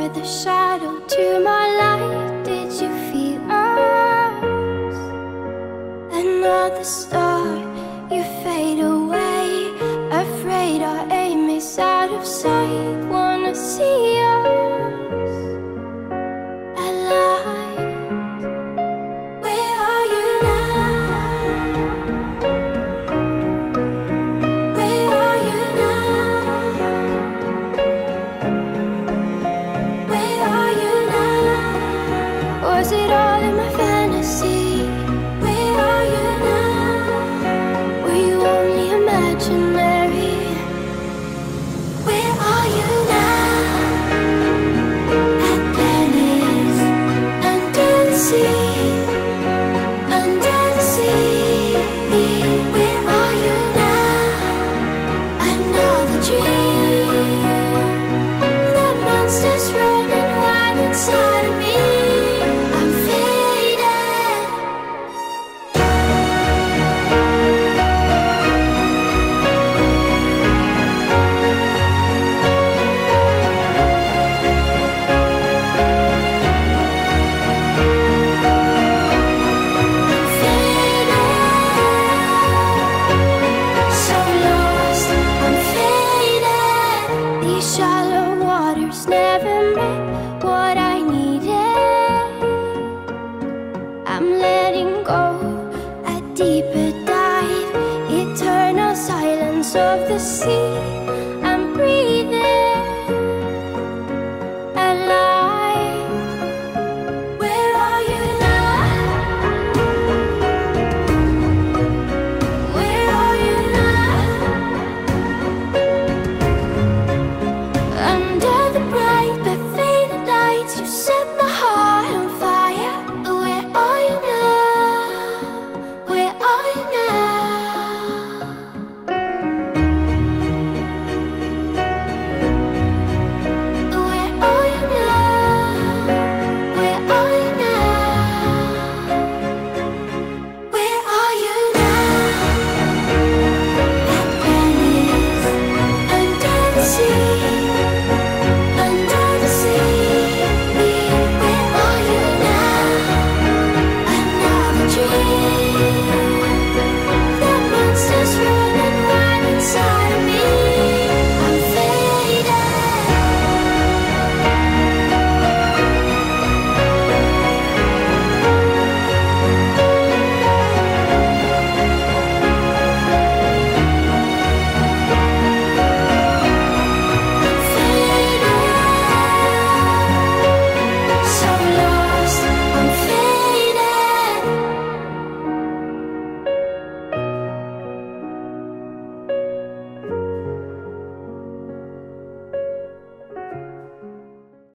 were the shadow to my light. Did you feel us? Another star, you fade away. Afraid our aim is out of sight. Wanna see us alive. Where are you now? Where are you now? Where are you now? Was it all in my fantasy? Where are you now? Were you only imaginary? Where are you now? Atlantis, under the sea, under the sea. Where are you now? Another dream. The monster's running wild inside of me. I'm faded. So lost, I'm faded. These shallow waters never met what I needed. I'm letting go, a deeper dive, eternal silence of the sea.